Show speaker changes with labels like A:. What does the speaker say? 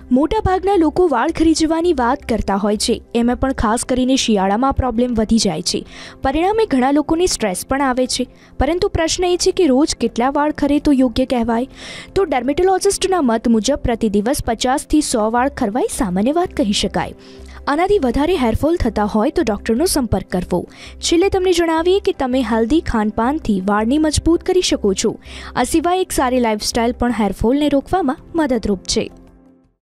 A: મોટાભાગના લોકો વાળ ખરી જવાની વાત કરતા હોય છે, એમાં પણ ખાસ કરીને શિયાળામાં પ્રોબ્લેમ વધી જાય છે. પરિણામે ઘણા લોકોને સ્ટ્રેસ પણ આવે છે. પરંતુ પ્રશ્ન એ છે કે રોજ કેટલા વાળ ખરે તો યોગ્ય કહેવાય? તો ડર્મેટોલોજિસ્ટના મત મુજબ પ્રતિ દિવસ 50થી 100 વાળ ખરવા એ સામાન્ય વાત કહી શકાય. આનાથી વધારે હેરફોલ થતા હોય તો ડૉક્ટરનો સંપર્ક કરવો. છેલ્લે તમને જણાવીએ કે તમે હેલ્ધી ખાનપાનથી વાળને મજબૂત કરી શકો છો. આ સિવાય એક સારી લાઇફસ્ટાઇલ પણ હેરફોલને રોકવામાં મદદરૂપ છે.